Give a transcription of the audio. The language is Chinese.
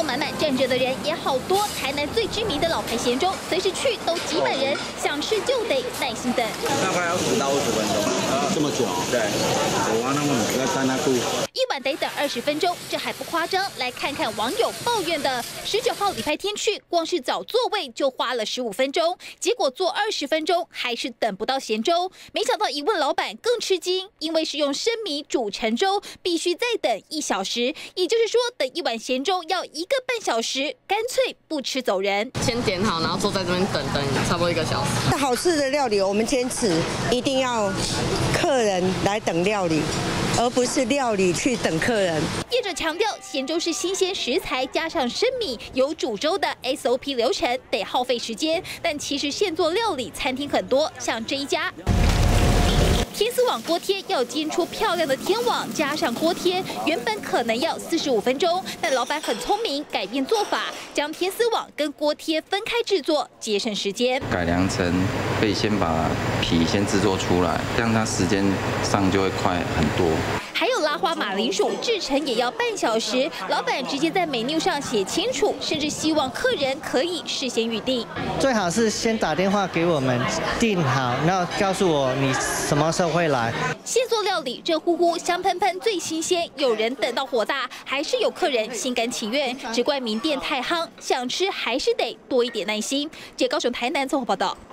满满，站着的人也好多。台南最知名的老牌咸粥，随时去都挤满人，想吃就得耐心等。 大概要10到20分钟，这么久？对，我那么要在那顾。 一碗得等20分钟，这还不夸张。来看看网友抱怨的：19号礼拜天去，光是找座位就花了15分钟，结果坐20分钟还是等不到咸粥。没想到一问老板更吃惊，因为是用生米煮成粥，必须再等1小时，也就是说等一碗咸粥要1个半小时，干脆不吃走人。 先点好，然后坐在这边等差不多1个小时。 好吃的料理，我们坚持一定要客人来等料理，而不是料理去等客人。 业者强调，咸粥是新鲜食材加上生米，有煮粥的 SOP 流程，得耗费时间。但其实现做料理餐厅很多，像这一家。天丝网锅贴要煎出漂亮的天网，加上锅贴，原本可能要45分钟，但老板很聪明，改变做法，将天丝网跟锅贴分开制作，节省时间。 改良成可以先把皮先制作出来，这样它时间上就会快很多。 还有拉花马铃薯制成也要半小时，老板直接在 menu 上写清楚，甚至希望客人可以事先预定。 最好是先打电话给我们订好，然后告诉我你什么时候会来。 现做料理热乎乎、香喷喷、最新鲜，有人等到火大，还是有客人心甘情愿。只怪名店太夯，想吃还是得多一点耐心。高雄、台南综合报道。